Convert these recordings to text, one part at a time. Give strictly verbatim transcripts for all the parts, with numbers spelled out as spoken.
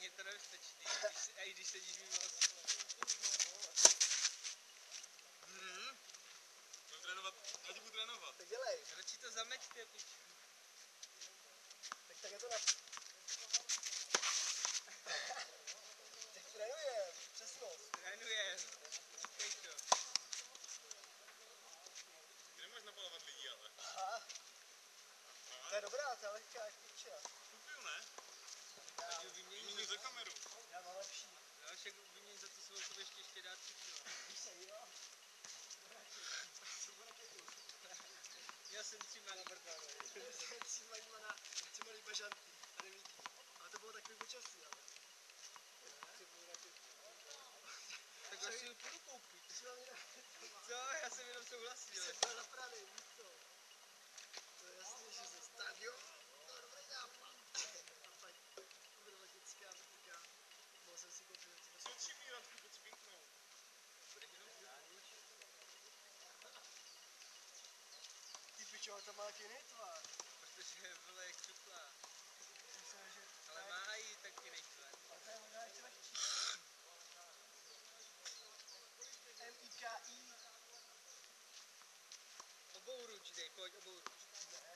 ani to nebezpečný, a i když sedíš mimo osm. Hmm. Budu trénovat, já ti budu trénovat. Tak dělej. Radši to zameďte, pič. Tak tak je to na... Tak trénujem, přesnost. Trénujem. Říkej to. Ty nemáš napalovat lidi, ale. Aha. To je dobrá, to je lehká jak piča. Kupuju, ne? Já ji vyměním Vyměním za kameru. Já mám lepší. Já však vyměním za to svou ještě ještě dát pičo. Jo. Já jsem tři malý. Já jsem tři malý na tři malý bažantý. A nevidí. Ale to bylo takový počasí, ale. Tak asi ji půjdu koupit. Ty jsi mám jinak. Co? Já jsem jenom souhlasil. Jsem byl napraný, víš co? To je jasný, že se tak jo. To je dobrý nápad. A pak bude letnická výka. Mohl jsem si koupit. Co tři míratky pod spinknou? Budeš jenom zánič? Ty pičo, ale to má taky jiný tvar. Protože vole jak čuplá. Myslím, že... Ale má jí taky nejtvar. Ale to je možná ještě lehčí. M I K I. Obouruč dej, pojď obouruč. Ne.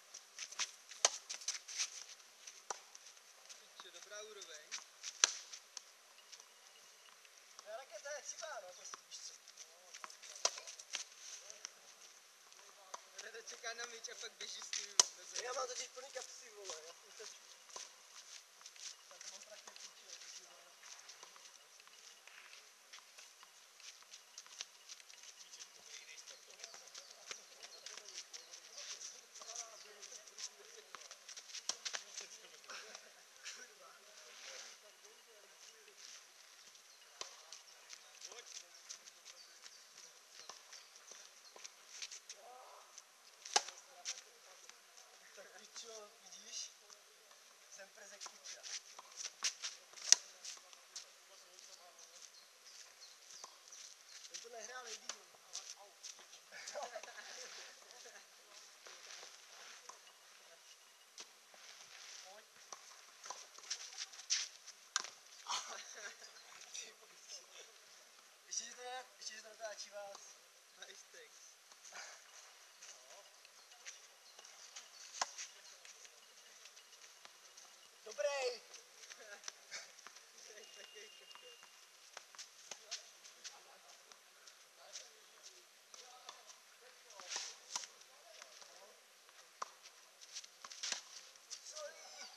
Piče, dobrá úroveň. Ne, raketa je cibá, no, prostě víš co. Rada čeká na míč a pak běží s ním. Já mám totiž plný kapsy, vole, já jsem stačí. Tak to mám prachy piče, to si vole. Tak pičo, vidíš? Jsem prezek piča. Ten to nehrál nejdýl. Pojď. Ještě, že to ne, ještě, že to natáčí vás. Nice thanks. Dobrý! To je takový kokot. Sorry!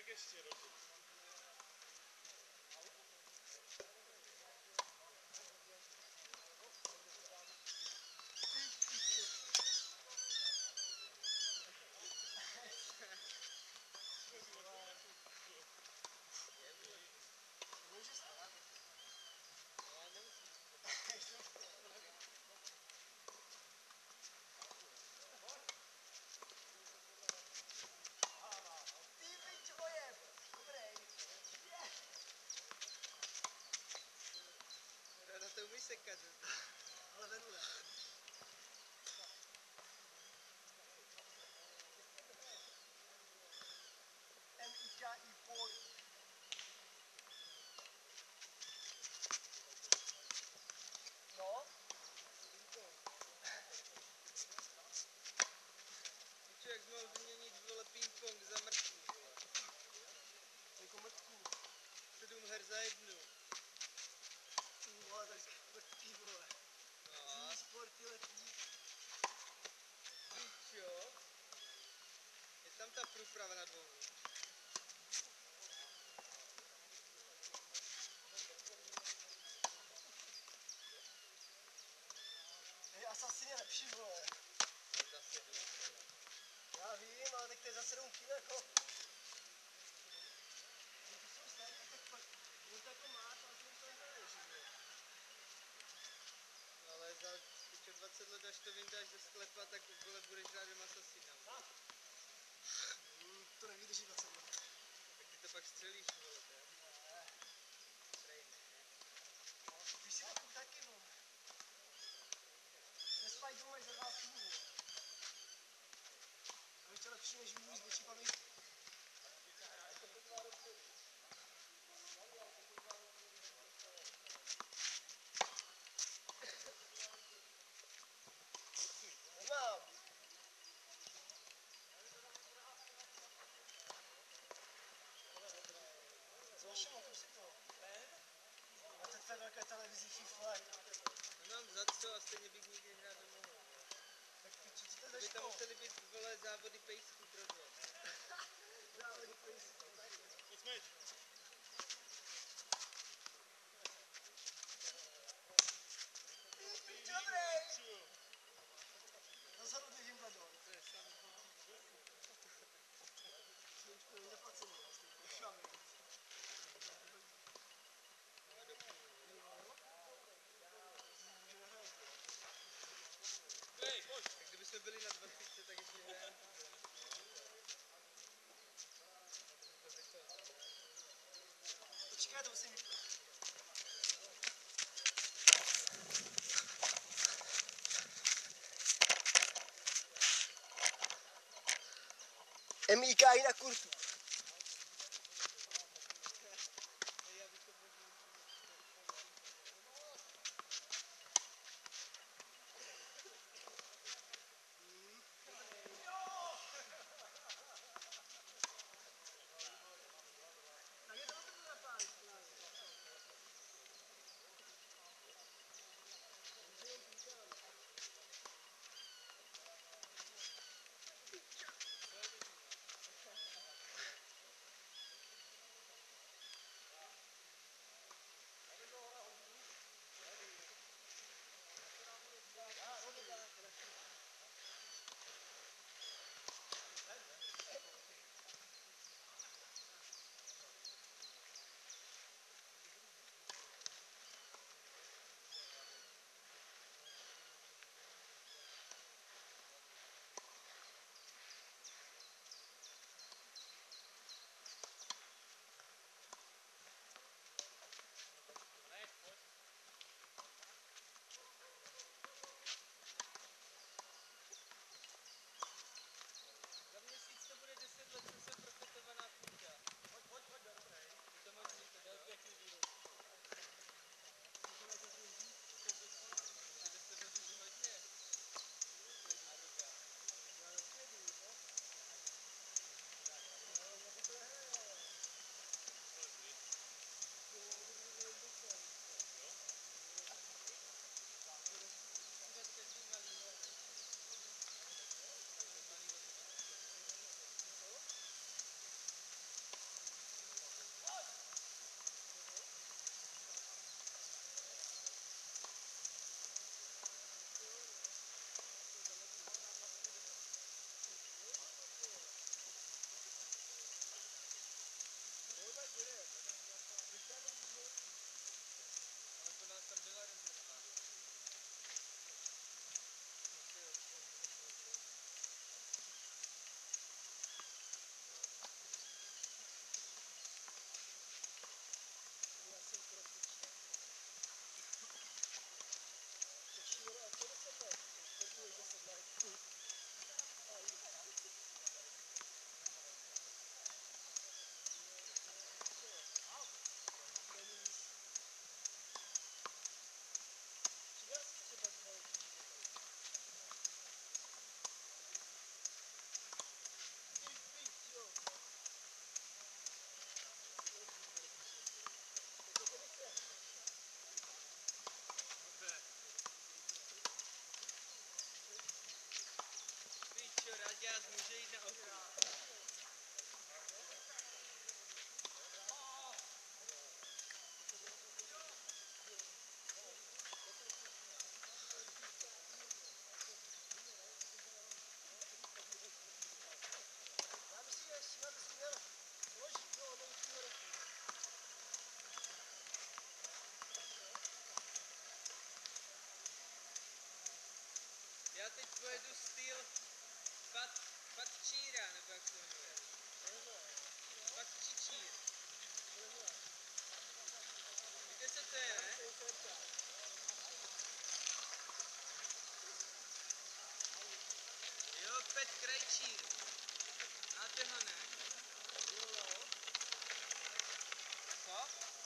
Píček ještě, no. Může stát. Já nemusím. Ty pič ojeb. Dobrý. Rada to umí sekat. Ale vedle. M I K I por. No. Piču, jak mohl vyměnit, vole, ping-pong za mrtvý, vole. Jako mrtku. Sedm her za jednu. Vole, tak mrtký, vole. No, Zní sporty letní. pičo. Je tam ta průprava na dvou. Hej, Assassin je lepší, vole. Zase jdu. Já vím, ale tak to je za sedm kil, jako. No to jsou starý, tak pak. On to jako má, ale ty to nehraješ, že? Ale za pičo dvacet let, až to vyndáš ze sklepa, tak vole budeš hrát jen Assassina. vole. Hmm, to nevydrží dvacet let. Tak ty to pak střelíš, vole, ne? Ne. Prej ne. Ty si to taky, vole. Nespaj doma za dva týdny, vole. A je to lepší než Wii U s větší pamětí. Nemám. Co vaše motor si to? A teď ve velké televizi FIFA. Nemám za co a stejně bych nikdy hrát nemohl. Tak piči, co to To by tam zašlo? museli být, vole, závody pejsků pro to. Závody pejsků. Pojď smyč. Ty pič, dobrý. Piču. Rozhodl bych Wimbledon. To je sam. Slučku není zaplacený, vlastně. Pošláme víc. Můžeme hrát. Hej, pojď. Tak kdybychom byli na dvacet, tak ještě hrajeme. Počkej, to musím vypnout. M I K I na kurtu. Já bych to možná... Tak je to to bude napálit právě. pojedu styl Pat, Patčíra, nebo jak se jmenuje. Patčičír. Víte, co to je, ne? Jo, Pet Krejčír. Znáte ho, ne? Co?